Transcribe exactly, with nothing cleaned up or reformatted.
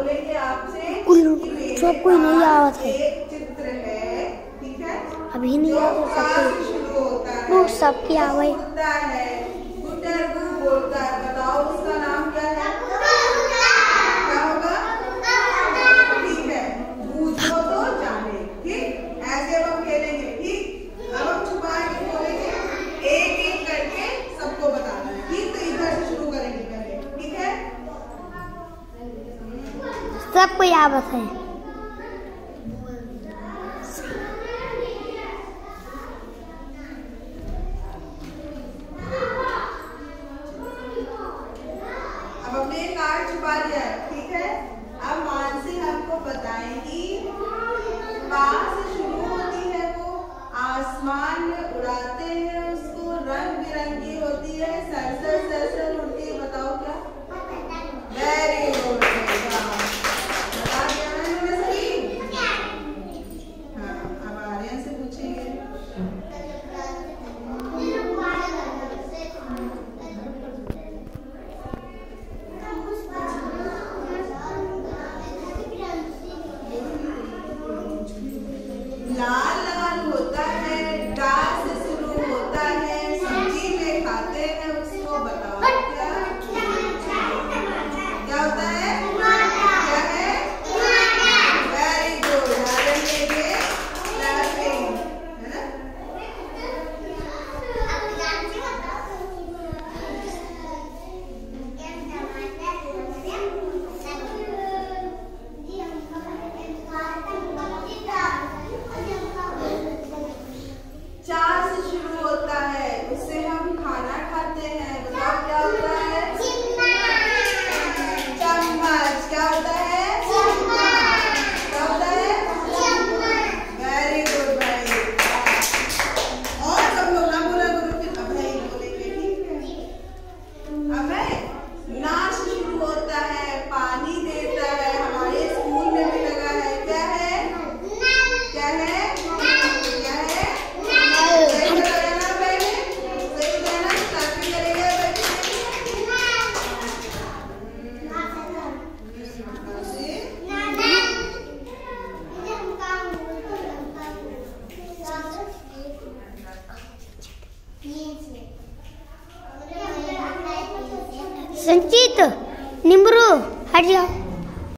बोलेंगे आपसे सब कोई नहीं आवत है, एक चित्र है, ठीक है, अभी नहीं आवत सबको शुरू होता है, वो सबकी आवे बोलता है, गुटरगु बोलता है, बताओ उसका नाम क्या है? क्या होगा? ठीक है, पूछो तो जाने, ठीक, ऐसे हम खेलेंगे, ठीक। अब हम छुपा के बोलेंगे, एक एक करके सबको बताना है, ठीक। तो इधर से शुरू करेंगे पहले, ठीक है। सबको आवत है। अब हमने कार्ड छुपा लिया है, ठीक है। अब मानसी हमको बताएंगी, कहाँ से शुरू होती है वो, आसमान में उड़ाते हैं उसको, रंग बिरंगी होती है, सरसर सरसर उड़ती है, बताओ क्या? वेरी गुड, बता दिया ना इन्होंने सही। हाँ, अब आर्यन से पूछेंगे। लाल लाल होता है, डा से शुरू होता है, सब्जी में खाते हैं उसको, बताओ क्या? क्या होता है? क्या है? वेरी गुड, आर्यन के लिए क्लैपिंग, है ना? चार से शुरू होता है, उससे हम खाना खाते हैं, बताओ क्या होता है? चम्मच। क्या होता है? क्या होता है? वेरी गुड भाई। और सब लोग ना बोला करो, फिर अभय बोलेंगे, ठीक है। अभय, ना से शुरू होता है, पानी देता है, हमारे स्कूल में भी लगा है, क्या है? क्या है? क्या है? सही बताया ना पहले? सही बताया ना? ताकि करेंगे संचित, निम्रू, हट जाओ।